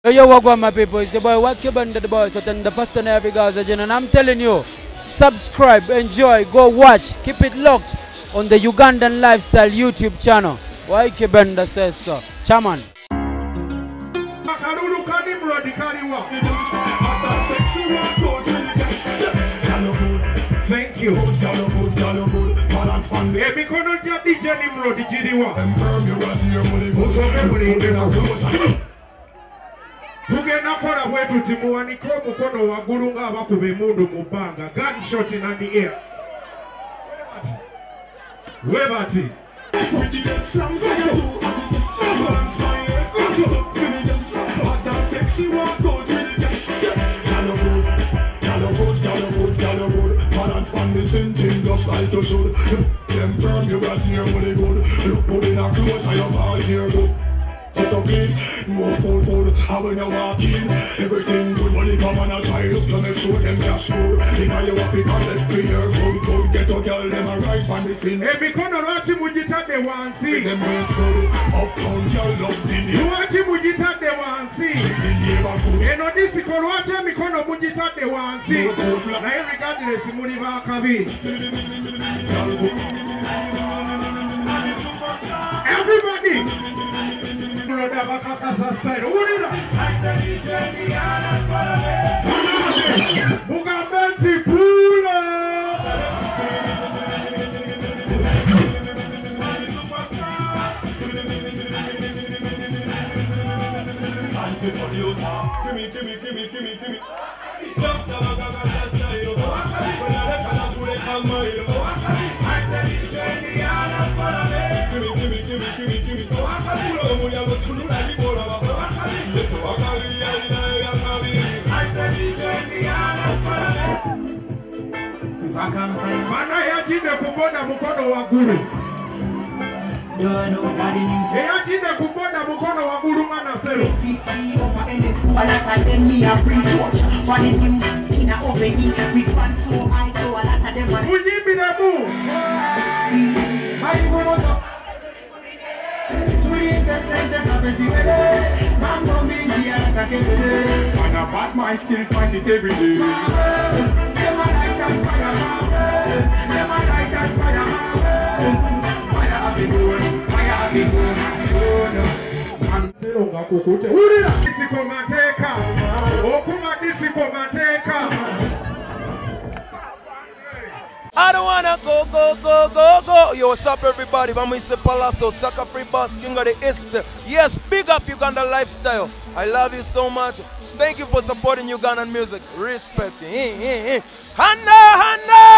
Yo, what my people? It's your boy Wacky Banda the boy, so then the first and every Gaza Gen, and I'm telling you, subscribe, enjoy, go watch, keep it locked on the Ugandan Lifestyle YouTube channel. Wacky Banda says so. Chairman. Thank you. Hey, because DJ Nimrod, tugenda kola bwetu timuwanika omukono waggulu ng'abakuba emmundu mu bbanga. Gunshot in the air. Webati. From the same thing just like you should. Them firm you got here really good. Look good in a clothes and your heart here good. So clean, more cold. And when you walk in, everything good. When you come and I try look to make sure them cash good. Because you have to collect for your good. Get a girl them a right on the scene. Hey, because no watch him mujita de one see. Them ways good. Uptown girl love the day. You watch him mujita de one see. Hey, no this is called watch him because no mujita de one see. Now regardless, muli ba kabi. Everybody. I said DJ Nimrod Mugabenti Pula. Mana yajine kubona mukono wa guru. Yajine kubona mukono wa guru ngana selo. Ujibi na mu. And a bad mind still fight it every day. I don't wanna go. Yo, what's up everybody? Mama Palaso, Saka Free Boss, King of the East. Yes, big up Uganda Lifestyle. I love you so much. Thank you for supporting Ugandan music. Respect. Handa!